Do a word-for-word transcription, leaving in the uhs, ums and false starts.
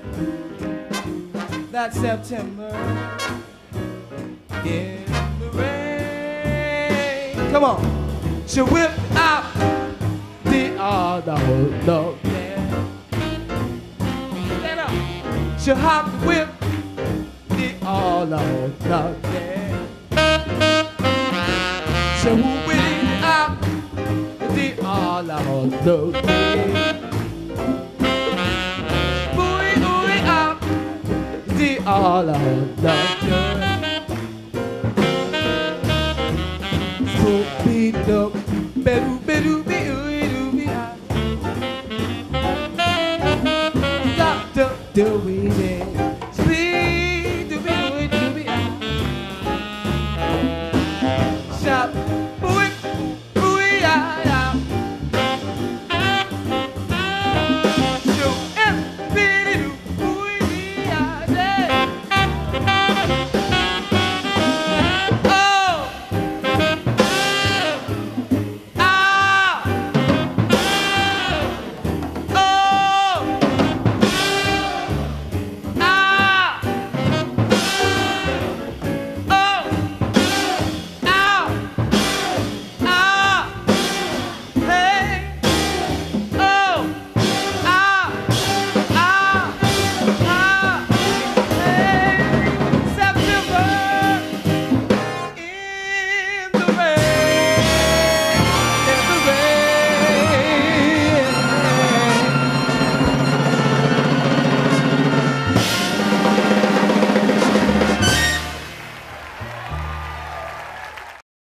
that September in the rain. Come on. She whipped out the other love there. Stand up. She hopped the whip the all love there. She whipped out the all love there. Boy, boy, out the all love there. So beat up, bedu bedu be do be out. Doctor, do we